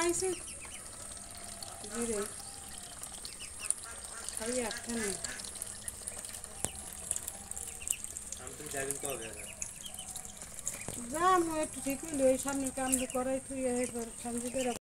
খাইছে জিরে খাই একখানে যা একটু ঠিক হইলো এই সামনে কাম করাই তুই সঞ্জিতের